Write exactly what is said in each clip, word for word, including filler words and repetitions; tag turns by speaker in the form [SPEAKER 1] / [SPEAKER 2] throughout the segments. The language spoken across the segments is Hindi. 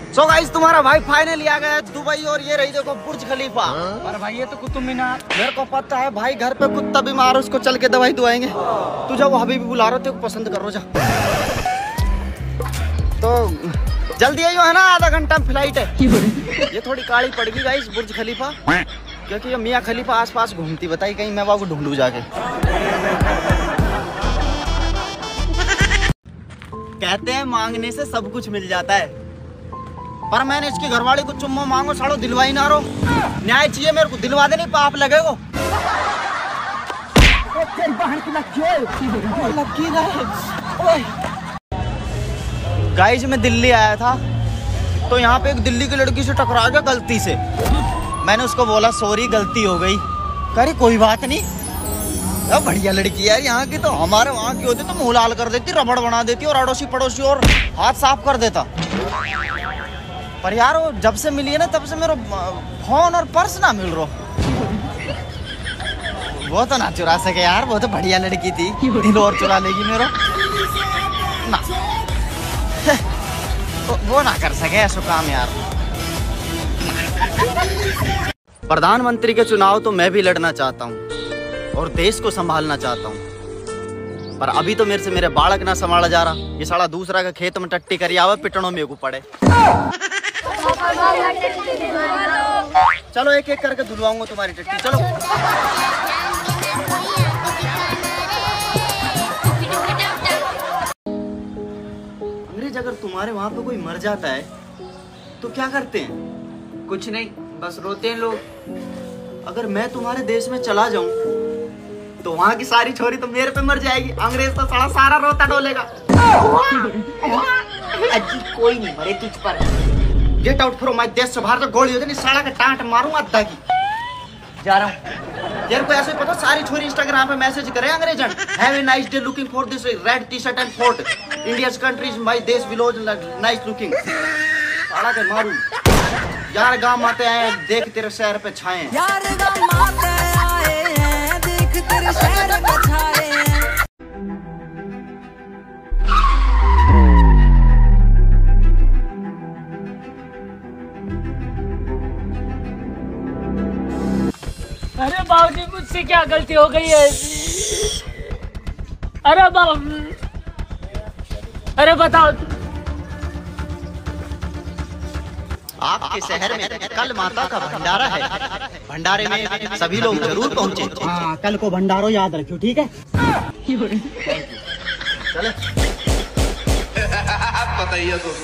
[SPEAKER 1] सो गाइस तुम्हारा भाई फाइनली आ गया है दुबई और ये रही देखो बुर्ज खलीफा।
[SPEAKER 2] अरे भाई ये तो कुतुब मीनार।
[SPEAKER 1] मेरे को पता है भाई घर पे कुत्ता बीमार है उसको चल के दवाई दुआएंगे। तू जा वो हबीबी बुला रहे थे पसंद करो जा। तो जल्दी आइयो है ना आधा घंटा फ्लाइट है। ये थोड़ी काली पड़ गई गाइस बुर्ज खलीफा क्योंकि ये मियाँ खलीफा आस पास घूमती बताई कहीं मैं वहाँ को ढूंढूं जाके। कहते हैं मांगने से सब कुछ मिल जाता है पर मैंने इसकी घरवाली को चुम्मा मांगो साड़ो दिलवाई ना रो। न्याय चाहिए मेरे को दिलवा दे नहीं पाप लगेगो। गाइस मैं दिल्ली आया था तो यहाँ पे एक दिल्ली की लड़की से टकरा गया गलती से। मैंने उसको बोला सॉरी गलती हो गई। कह रही कोई बात नहीं अब बढ़िया लड़की है यहाँ की। तो हमारे वहाँ की होती तो मुँह लाल कर देती रबड़ बना देती और अड़ोसी पड़ोसी और हाथ साफ कर देता। पर यार वो जब से मिली है ना तब से मेरा फोन और पर्स ना मिल रहा। वो तो ना चुरा सके यार वो तो बढ़िया लड़की थी दिल और चुरा लेगी मेरा ना। वो ना कर सके ऐसा काम यार। प्रधानमंत्री के चुनाव तो मैं भी लड़ना चाहता हूँ और देश को संभालना चाहता हूँ पर अभी तो मेरे से मेरे बालक ना संभाला जा रहा। ये साला दूसरा का खेत में टट्टी करी आवे पिटनों में को पड़े। चलो एक एक करके धुलवाऊंगा तुम्हारी टट्टी। चलो अंग्रेज अगर तुम्हारे वहां पे कोई मर जाता है तो क्या करते हैं?
[SPEAKER 2] कुछ नहीं बस रोते हैं लोग।
[SPEAKER 1] अगर मैं तुम्हारे देश में चला जाऊं तो वहां की सारी छोरी तो मेरे पे मर जाएगी। अंग्रेज तो सारा सारा रोता डोलेगा। अजी कोई नहीं मरे तुझ पर। गेट आउट फ्रॉम माय देश से बाहर तो गोली हो जाए साला का टांट मारूंगा अद्धा की। जा रहा हूं यार को ऐसे पता सारी छोरी इंस्टाग्राम पे मैसेज करे अंग्रेजन have a nice day looking for this red T shirt and fort India's countries my देश विलोज नाइस लुकिंग। साला के मारूं यार गांव आते हैं देख तेरे शहर पे छाए यार गांव आते आए हैं देख तेरे शहर पे छाए।
[SPEAKER 3] अरे बाबूजी मुझसे क्या गलती हो गई है? अरे बाबू अरे बताओ।
[SPEAKER 1] आपके शहर में कल माता का भंडारा है। भंडारे में सभी लोग जरूर पहुंचे। हाँ कल को भंडारो याद रखियो ठीक है। चले बताइए तो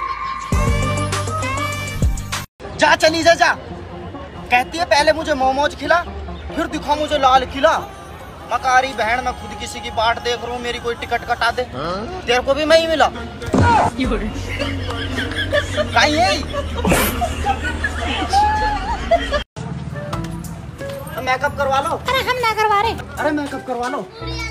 [SPEAKER 1] जा चली जा जा। कहती है पहले मुझे मोमोज खिला फिर दिखा मुझे लाल खिला। मकारी बहन मैं खुद किसी की बाट देख रहा हूँ मेरी कोई टिकट कटा दे। तेरे को भी मैं ही मिला कहीं है मेकअप करवा लो।
[SPEAKER 4] अरे हम ना करवा रहे।
[SPEAKER 1] अरे मेकअप करवा लो।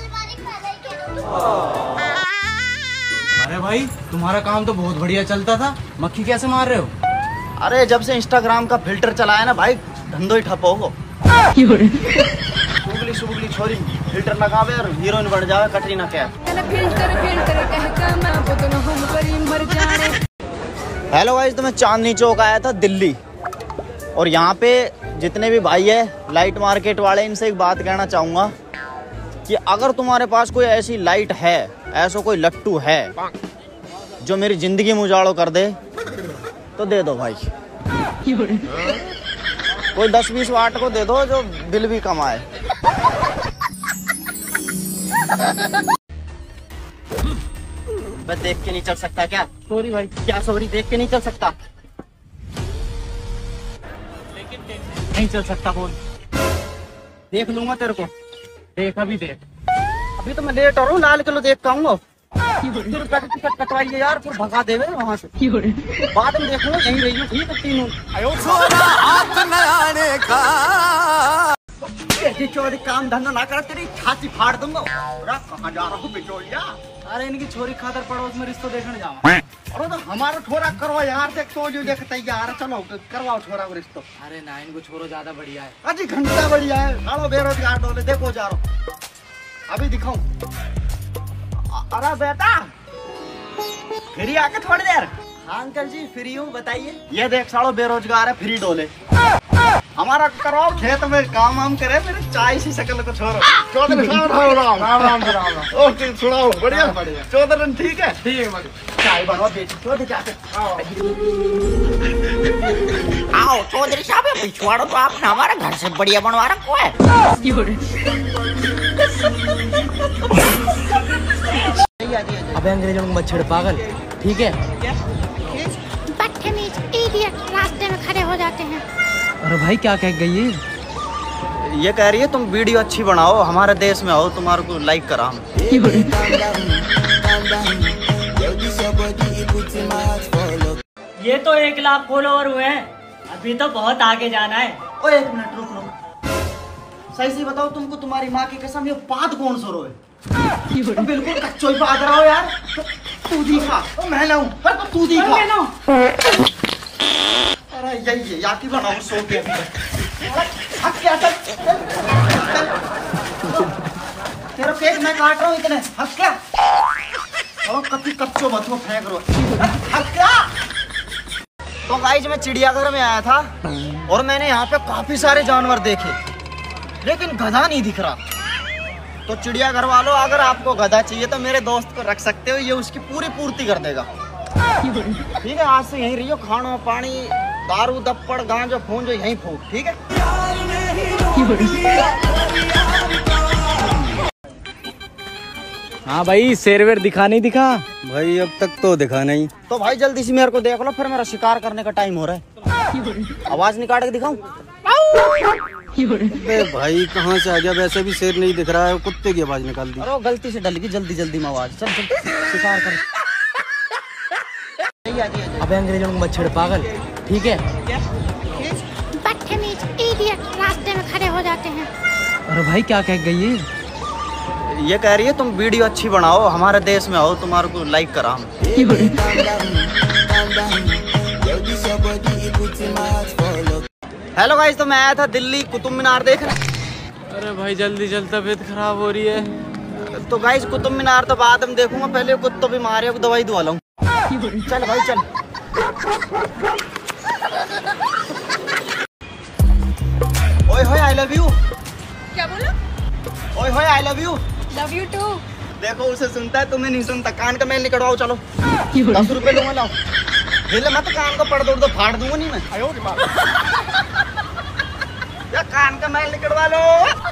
[SPEAKER 2] अरे भाई तुम्हारा काम तो बहुत बढ़िया चलता था मक्खी कैसे मार रहे हो?
[SPEAKER 1] अरे जब से इंस्टाग्राम का फिल्टर चलाया ना भाई धंधो ही ठप होगो। सुगली सुगली छोरी फिल्टर लगावे और हीरोइन बन जावे कटरीना कैफ। हेलो गाइस तो मैं चांदनी चौक आया था दिल्ली और यहाँ पे जितने भी भाई है लाइट मार्केट वाले इनसे एक बात कहना चाहूँगा कि अगर तुम्हारे पास कोई ऐसी लाइट है ऐसा कोई लट्टू है जो मेरी जिंदगी में उजाड़ो कर दे तो दे दो भाई। कोई दस बीस वाट को दे दो जो बिल भी कमाए। मैं देख के नहीं चल सकता क्या? सॉरी भाई। क्या सॉरी? देख के नहीं चल सकता? नहीं चल सकता बोल। देख लूंगा तेरे को। देख अभी देख अभी तो मैं लेट हो रहा हूँ लाल किलो देख के आऊंगा। टिकट कटवाइए यार फिर भगा देवे वहाँ से। बाद में देखूंगा यहीं रही हूँ ठीक है तीनों। चोरी काम धंधा ना कर तेरी छाती फाड़ दूंगा। कहाँ जा रहा हूँ बिचौलिया?
[SPEAKER 2] अरे इनकी छोरी खातर पड़ोस में रिश्ता देखने जाओ।
[SPEAKER 1] अरे तो हमारा छोरा करवा यार देख तो जो देख तैयार चलो करवाओ छोरा को रिश्ता।
[SPEAKER 2] अरे ना इनको छोरो ज्यादा बढ़िया है।
[SPEAKER 1] अजी घंटा बढ़िया है। चलो बेरोजगार डोले देखो जा रहा अभी दिखाऊं। अरे बेटा फिर आके थोड़ी देर हाँ अंकल जी फ्री हूँ, बताइए। ये देख सालो बेरोजगार है, फ्री डोले। हमारा कराओ खेत में काम वाम करे, मेरे चाय सी शक्ल को छोड़ो। चौधरी साहब राम राम राम राम राम। ओके सुनाओ, बढ़िया बढ़िया। चौधरी ठीक है? ठीक है बढ़िया। चाय बनवा बेच चौधरी जाके।
[SPEAKER 4] आओ चौधरी साहब, पिछवाड़ो तो आपने हमारे घर से बढ़िया बनवा रखा है।
[SPEAKER 2] अबे अंग्रेजों को मत छेड़ पागल, ठीक है?
[SPEAKER 5] बदतमीज इडियट, रास्ते में खड़े हो जाते हैं।
[SPEAKER 2] अरे भाई क्या कह गई ये?
[SPEAKER 1] ये कह रही है तुम वीडियो अच्छी बनाओ, हमारे देश में आओ, तुम्हारे को लाइक करा हम।
[SPEAKER 3] ये तो एक लाख फॉलोवर हुए हैं, अभी तो बहुत आगे जाना है।
[SPEAKER 1] ओ एक मिनट रुक रुक, सही से बताओ तुमको तुम्हारी माँ की कसम ये पाद कौन सो रो है? तो बिल्कुल कच्चो ही पाद रहा हो यार। तू दिखा, ओ मैं लाऊं, पर तो तू दिखा। अरे यही है याकी बनाओ सो के। हट क्या चल तेरा केक मैं काट रहा हूँ इतने, हट क्या? और कभी कच्चो बच्चों फेंक रो, हट क्या? तो गाइस मैं चिड़ियाघर में आया था और मैंने यहाँ पे काफी सारे जानवर देखे, लेकिन गधा नहीं दिख रहा। तो चिड़ियाघर वालों, अगर आपको गधा चाहिए तो मेरे दोस्त को रख सकते हो, ये उसकी पूरी पूर्ति कर देगा। ठीक है, आज से यहीं रहियो, खाना पानी दारू दप्पड़ गांजा फूंजो यहीं फूक, ठीक है?
[SPEAKER 2] हाँ भाई, शेर वेर दिखा नहीं दिखा?
[SPEAKER 6] भाई अब तक तो दिखा नहीं।
[SPEAKER 1] तो भाई जल्दी से मेरे को देख लो, फिर मेरा शिकार करने का टाइम हो रहा है। आवाज निकाल के दिखाऊं?
[SPEAKER 6] अबे भाई कहाँ से आ गया? वैसे भी शेर नहीं दिख रहा है, कुत्ते की आवाज निकाल दी।
[SPEAKER 1] अरे गलती से डल गई, जल्दी जल्दी में आवाज। चल चल शिकार कर।
[SPEAKER 2] अबे अंग्रेजों को मत छेड़ पागल, ठीक है?
[SPEAKER 5] बदतमीज इडियट, रास्ते में खड़े हो जाते हैं।
[SPEAKER 2] अरे भाई क्या कह गई ये?
[SPEAKER 1] ये कह रही है तुम वीडियो अच्छी बनाओ, हमारे देश में आओ, तुम्हारे को लाइक करा हम। हेलो गाइस, तो मैं आया था दिल्ली कुतुब मीनार देखने।
[SPEAKER 2] अरे भाई जल्दी जल्दी तबीयत खराब हो रही है।
[SPEAKER 1] तो गाइस कुतुब मीनार तो बाद में देखूंगा, पहले कुत्तों बीमार है को दवाई दुआ लाऊं। चल भाई चल। ओए होए आई लव यू।
[SPEAKER 7] क्या बोला?
[SPEAKER 1] ओए होए I love you.
[SPEAKER 7] Love you too.
[SPEAKER 1] देखो उसे सुनता है, तुम्हें नहीं सुनता। कान का मैल निकलवाओ, चलो दस रुपए लूंगा, लाओ। हिले मत, कान को पड़ दो तो फाड़ दूंगा नहीं मैं। या कान का मैल निकलवा लो।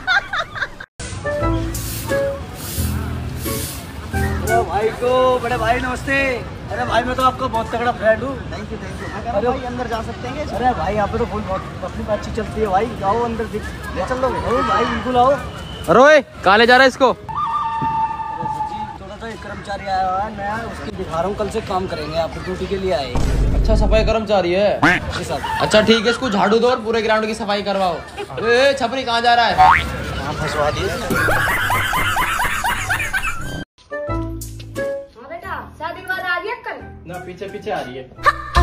[SPEAKER 2] अरे भाई को बड़े भाई नमस्ते। अरे भाई मैं तो आपका बहुत तगड़ा फ्रेंड हूँ।
[SPEAKER 1] Thank you thank you. अरे भाई अंदर जा सकते हैं?
[SPEAKER 2] अरे भाई यहाँ पे तो फुल अपनी बात अच्छी चलती है भाई, आओ अंदर दिख ले चल लोगे। ओ भाई बिल्कुल आओ।
[SPEAKER 8] अरे कहाँ ले जा रहा है इसको?
[SPEAKER 2] थोड़ा सा एक कर्मचारी आया हुआ है नया, उसकी दिखा रहा हूँ, कल से काम करेंगे, आप ड्यूटी के लिए आए।
[SPEAKER 8] अच्छा सफाई कर्मचारी है?
[SPEAKER 2] जी साहब।
[SPEAKER 8] अच्छा ठीक है, इसको झाड़ू दो और पूरे ग्राउंड की सफाई करवाओ। ए छपरी कहाँ जा रहा है?
[SPEAKER 1] हाँ फंसवा दिए।
[SPEAKER 7] बेटा शादी के बाद आ रही है कल?
[SPEAKER 8] ना पीछे पीछे आ रही है।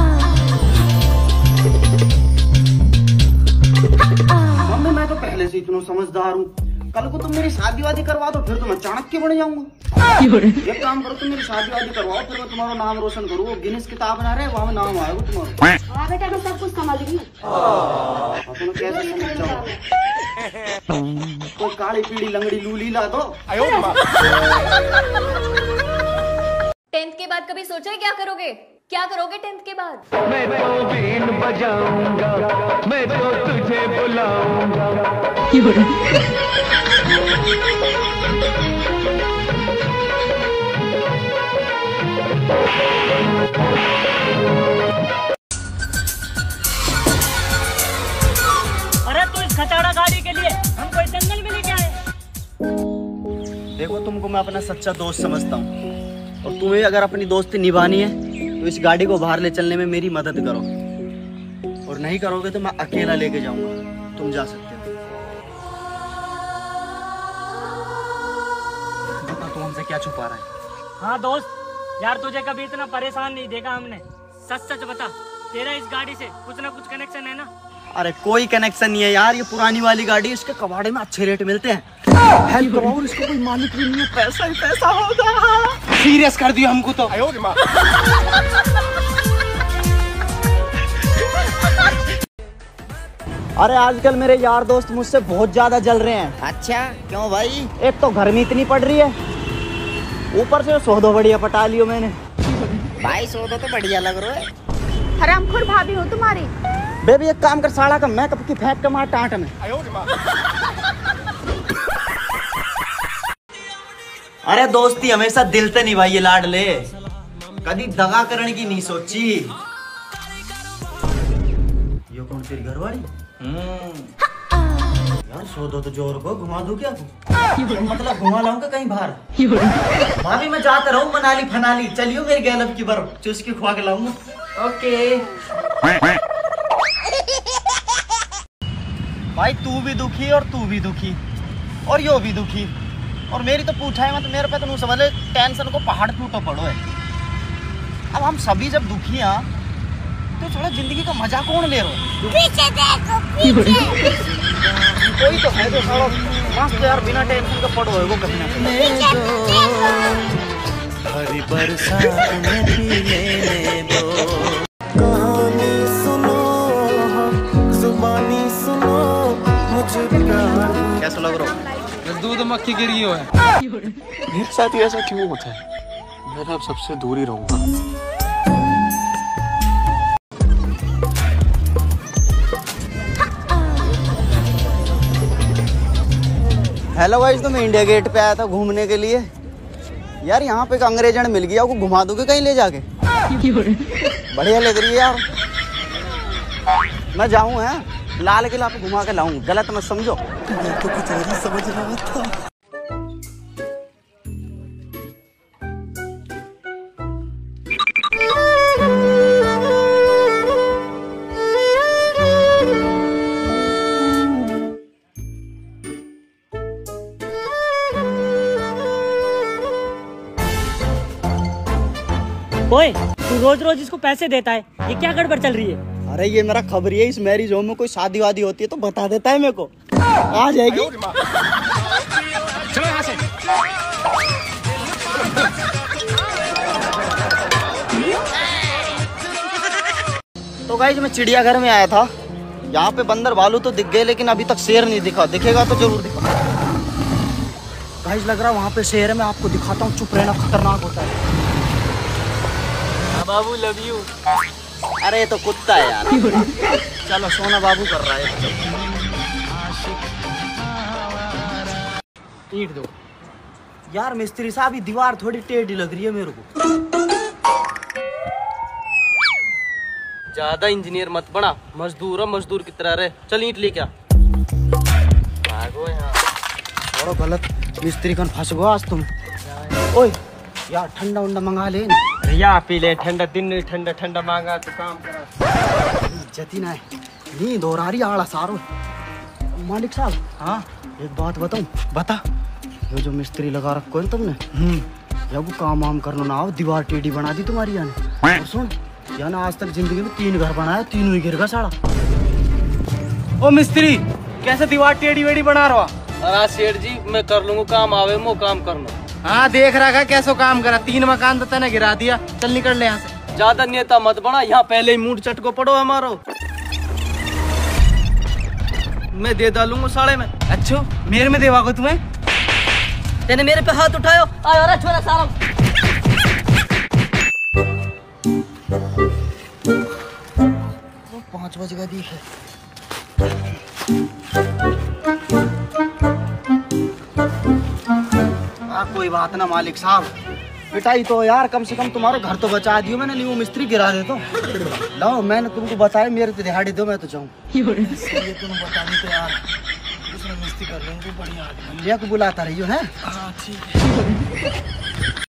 [SPEAKER 1] मम्मी मैं तो पहले से इतना समझदार हूँ, कल को तुम मेरी शादी वादी करवा दो, फिर तो मैं चाणक्य बन जाऊंगा। एक काम करो, तुम मेरी शादी वादी करवाओ, फिर मैं तुम्हारा नाम रोशन करूँ। वो गिनीज किताब बना रहे, वहाँ में नाम आएगा तुम्हारा।
[SPEAKER 7] हाँ बेटा मैं सब कुछ समझ रही हूँ।
[SPEAKER 1] तुम कैसे समझ जाओ? कोई काली पीड़ी लंगड़ी लूली ला दो।
[SPEAKER 7] टेंथ के बाद कभी सोचा है क्या करोगे? क्या करोगे टेंथ के बाद?
[SPEAKER 9] मैं तो बीन बजाऊंगा, मैं तो तुझे बुलाऊंगा।
[SPEAKER 3] अरे तू इस खटारा गाड़ी के लिए हमको इस जंगल में लेके आए?
[SPEAKER 1] देखो तुमको मैं अपना सच्चा दोस्त समझता हूँ, और तुम्हें अगर अपनी दोस्ती निभानी है तो इस गाड़ी को बाहर ले चलने में मेरी मदद करो, और नहीं करोगे तो मैं अकेला लेके जाऊंगा। तुम जा सकते हो।
[SPEAKER 2] बता तू हमसे क्या छुपा रहा है?
[SPEAKER 3] हाँ दोस्त, यार तुझे कभी इतना परेशान नहीं देखा हमने। सच सच बता, तेरा इस गाड़ी से कुछ ना कुछ कनेक्शन है ना?
[SPEAKER 1] अरे कोई कनेक्शन नहीं है यार, ये पुरानी वाली गाड़ी है, इसके कबाड़े में अच्छे रेट मिलते हैं। हेल्प करो, और इसको कोई मालिक भी नहीं है, पैसा ही पैसा होगा।
[SPEAKER 2] सीरियस कर दिया हमको तो।
[SPEAKER 1] अरे आजकल मेरे यार दोस्त मुझसे बहुत ज्यादा जल रहे हैं।
[SPEAKER 4] अच्छा क्यों भाई?
[SPEAKER 1] एक तो गर्मी इतनी पड़ रही है, ऊपर से सौदो बढ़िया पटा लियो मैंने।
[SPEAKER 4] भाई सौदा तो बढ़िया लग रहा है।
[SPEAKER 5] हरामखोर भाभी हो तुम्हारी।
[SPEAKER 1] बेबी एक काम कर, साड़ा का मैकअप की फेंक के मार टाट में। अरे दोस्ती हमेशा दिल से निभाइए लाडले, कभी दगा करने की नहीं सोची। ये कौन तेरी घरवाली? यार सो दो तो जोर को घुमा दूं क्या? मतलब घुमा लाऊंगा कहीं बाहर। भाभी मैं जाता रहूं मनाली फनाली, चलियो मेरे गैलब की बर्फ चुस्की खुआ के लाऊंगा। ओके भाई, तू भी दुखी और तू भी दुखी और यो भी दुखी, और मेरी तो पूछा है मत मेरे पे तो नहीं समझ ले, टेंशन को पहाड़ टूटो पड़ो है। अब हम सभी जब दुखी हैं तो थोड़ा जिंदगी का मजा कौन ले रहा है?
[SPEAKER 5] पीछे देखो, पीछे।
[SPEAKER 1] कोई तो है जो सारा मस्त यार बिना टेंशन का पड़ो है वो कहीं ना
[SPEAKER 10] हरी बरसात में पीने दो, कहानी सुनो जुबानी सुनो मुझे प्यार।
[SPEAKER 1] कैसा लग रहा है?
[SPEAKER 8] दूध मक्खी गिर गई है।
[SPEAKER 6] मेरे साथ ही ऐसा क्यों होता है? मैं अब सबसे दूर ही रहूंगा।
[SPEAKER 1] हेलो गाइस, तो मैं इंडिया गेट पे आया था घूमने के लिए। यार यहाँ पे एक अंग्रेजन मिल गया, आपको घुमा दोगे कहीं ले जाके? बढ़िया लग रही है यार। मैं जाऊँ है लाल किला पे घुमा के लाऊं, गलत मत समझो।
[SPEAKER 10] मैं तो कुछ और ही समझ रहा था।
[SPEAKER 3] ओए, तू रोज रोज इसको पैसे देता है, ये क्या गड़बड़ चल रही है?
[SPEAKER 1] अरे ये मेरा खबरी है, इस मैरिज होम में कोई शादी वादी होती है तो बता देता है मेरे को। आ जाएगी।
[SPEAKER 8] चलो यहाँ से।
[SPEAKER 1] तो गाइस मैं चिड़ियाघर में आया था, यहाँ पे बंदर भालू तो दिख गए लेकिन अभी तक शेर नहीं दिखा। दिखेगा तो जरूर दिखा। गाइस लग रहा है वहाँ पे शेर है, मैं आपको दिखाता हूँ, चुप रहना, खतरनाक होता है।
[SPEAKER 3] बाबू लव यू।
[SPEAKER 1] अरे तो कुत्ता है यार। चलो सोना बाबू कर रहा है।
[SPEAKER 3] ईंट दो
[SPEAKER 1] यार मिस्त्री साहब, ये दीवार थोड़ी टेढ़ी लग रही है मेरे को।
[SPEAKER 8] ज्यादा इंजीनियर मत बना, मजदूर है मजदूर की तरह रहे। चल ईंट ले क्या भागो यहाँ।
[SPEAKER 1] थोड़ा गलत मिस्त्री कन फंस गो आज तुम। ओए यार ठंडा उंडा मंगा ले।
[SPEAKER 8] या पी ले, ठंडा दिन ठंडा ठंडा मांगा तो काम करा।
[SPEAKER 1] इज्जती ना है, नींद और आ रही आड़ा सारो। मालिक साहब, हाँ एक बात बताऊं? बता। ये जो मिस्त्री लगा रखो है तुमने, या वो काम वाम करना ना हो, दीवार टेढ़ी बना दी तुम्हारी यानी। और सुन यानी आज तक जिंदगी में तीन घर बनाया, तीनों ही गिर गया साड़ा।
[SPEAKER 8] ओ मिस्त्री, कैसे दीवार टेढ़ी वेढ़ी बना रहा? अरे सेठ जी, मैं कर लूंगा काम, आवे मो काम करना। हाँ देख रहा है कैसो काम करा, तीन मकान तो तने गिरा दिया। चल निकल ले यहाँ से। ज्यादा नेता मत बना, यहाँ पहले ही मूड चटको पड़ो हमारो। मैं दे डालूंगा साड़े में। अच्छा मेरे में देवागो तुम्हें?
[SPEAKER 2] तेने मेरे पे हाथ उठायो, आयो रे छोरा सारा।
[SPEAKER 1] वो पाँच बज गए दिखे। आ, कोई बात ना मालिक साहब, पिटाई तो यार कम से कम तुम्हारा घर तो बचा दियो मैंने, नहीं वो मिस्त्री गिरा दे तो। लो मैंने तुमको बताया, मेरे तो दिहाड़ी दो, मैं तो जाऊँ। तुम बता दी तो यार दूसरा मिस्त्री कर लेंगे, बढ़िया को बुलाता रहियो है। हाँ ठीक है।